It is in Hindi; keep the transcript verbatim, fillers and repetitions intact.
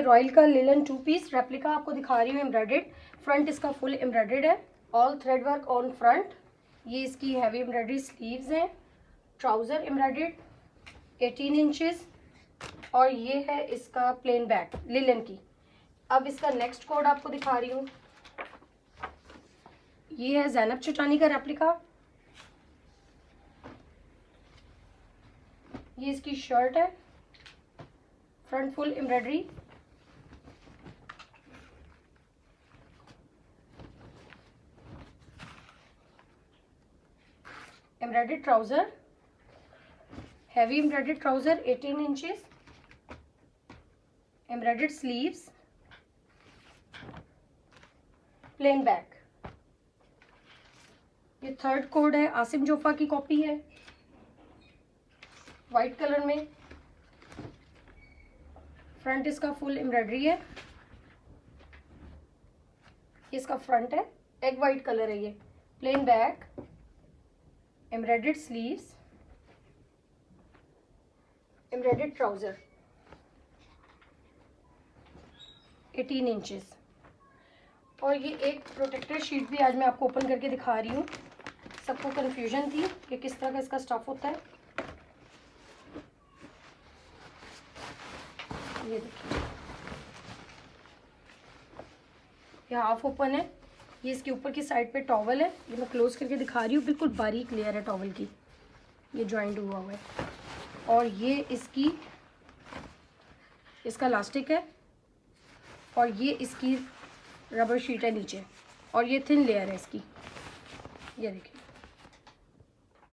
ये रॉयल का लिलन टू पीस रेप्लिका आपको दिखा रही हूँ, एम्ब्रॉयडेड। फ्रंट इसका फुल एम्ब्रॉयडेड है, all thread work on front. ये इसकी हैवी एम्ब्रॉयडरी स्लीव्स हैं, ट्राउज़र एम्ब्रॉयडेड एटीन इंचेस, और ये है इसका प्लेन बैक लिलन की। अब इसका नेक्स्ट कोड आपको दिखा रही हूँ, ये है ज़ैनब चुटानी का रेप्लिका। ये इसकी शर्ट है, front full embroidery, embroidered trouser, heavy embroidered trouser eighteen inches, embroidered sleeves, plain back. ये थर्ड कोड है, आसिम जोफा की कॉपी है, वाइट कलर में। फ्रंट इसका फुल एम्ब्रॉयडरी है, इसका फ्रंट है, एग वाइट कलर है ये, plain back, embroidered sleeves, embroidered trouser eighteen inches. और ये एक प्रोटेक्टर शीट भी आज मैं आपको ओपन करके दिखा रही हूँ। सबको कंफ्यूजन थी कि किस तरह का इसका स्टफ होता है। ये देखिए, ये हाफ ओपन है, ये इसके ऊपर की साइड पे टॉवल है, ये मैं क्लोज करके दिखा रही हूँ, बिल्कुल बारीक लेयर है टॉवल की, ये जॉइंट हुआ हुआ है। और ये इसकी इसका इलास्टिक है, और ये इसकी रबर शीट है नीचे, और ये थिन लेयर है इसकी, ये देखिए।